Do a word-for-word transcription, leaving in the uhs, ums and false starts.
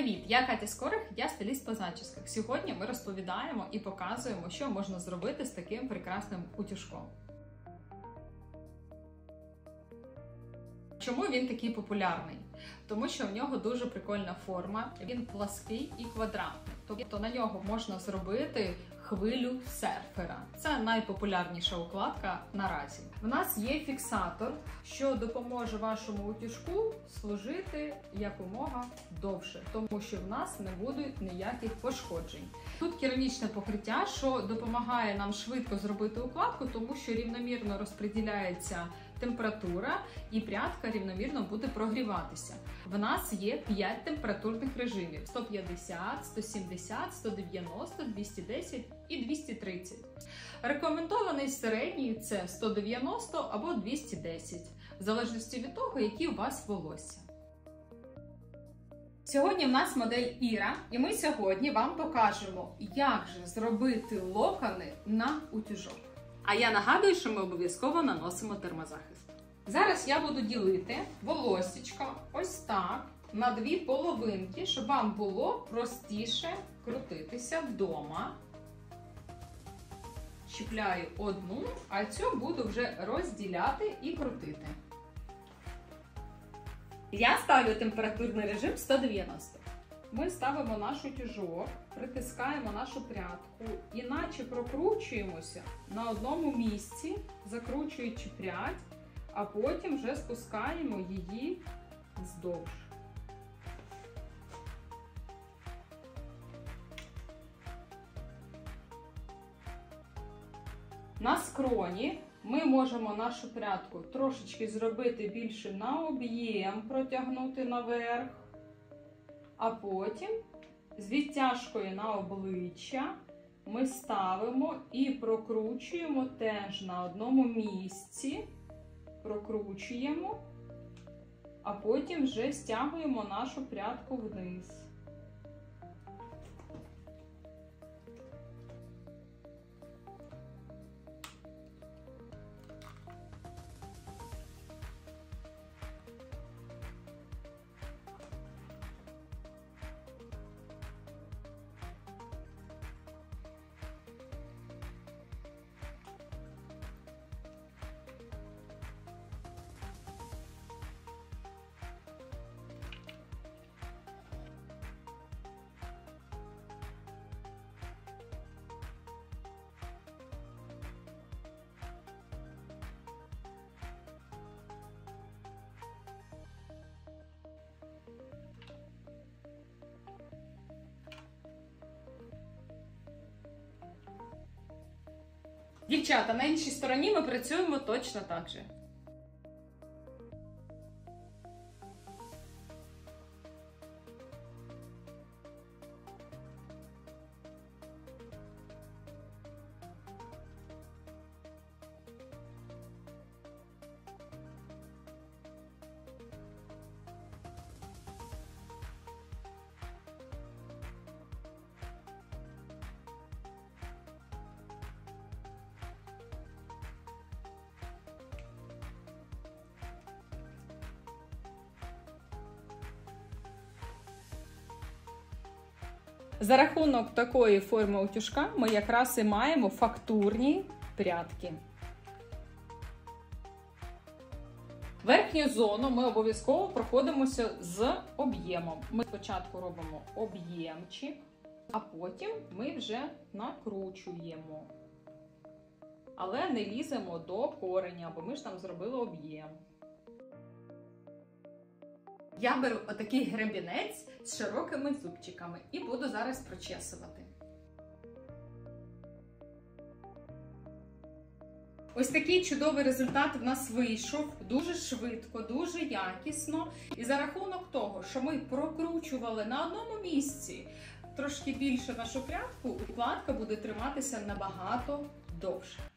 Привіт! Я Катя Скорих, я стиліст по зачісках. Сьогодні ми розповідаємо і показуємо, що можна зробити з таким прекрасним утюжком. Чому він такий популярний? Тому що в нього дуже прикольна форма, він плаский і квадратний. Тобто на нього можна зробити хвилю серфера. Це найпопулярніша укладка наразі. В нас є фіксатор, що допоможе вашому утюжку служити якомога довше, тому що в нас не будуть ніяких пошкоджень. Тут керамічне покриття, що допомагає нам швидко зробити укладку, тому що рівномірно розподіляється температура і прядка рівномірно буде прогріватися. В нас є п'ять температурних режимів: сто п'ятдесят, сто сімдесят, сто дев'яносто, двісті десять і двісті тридцять. Рекомендований середній – це сто дев'яносто або двісті десять, в залежності від того, які у вас волосся. Сьогодні в нас модель Іра, і ми сьогодні вам покажемо, як же зробити локони на утюжок. А я нагадую, що ми обов'язково наносимо термозахист. Зараз я буду ділити волосечко ось так на дві половинки, щоб вам було простіше крутитися вдома. Чіпляю одну, а цю буду вже розділяти і крутити. Я ставлю температурний режим сто дев'яносто. Ми ставимо наш утюжок, притискаємо нашу прядку і наче прокручуємося на одному місці, закручуючи прядь, а потім вже спускаємо її вздовж. На скроні ми можемо нашу прядку трошечки зробити більше на об'єм, протягнути наверх, а потім з відтяжкою на обличчя ми ставимо і прокручуємо теж на одному місці, прокручуємо, а потім вже стягуємо нашу прядку вниз. Дівчата, на іншій стороні ми працюємо точно так же. За рахунок такої форми утюжка ми якраз і маємо фактурні прядки. Верхню зону ми обов'язково проходимося з об'ємом. Ми спочатку робимо об'ємчик, а потім ми вже накручуємо. Але не ліземо до кореня, бо ми ж там зробили об'єм. Я беру отакий гребінець з широкими зубчиками і буду зараз прочесувати. Ось такий чудовий результат в нас вийшов дуже швидко, дуже якісно. І за рахунок того, що ми прокручували на одному місці трошки більше нашу прядку, укладка буде триматися набагато довше.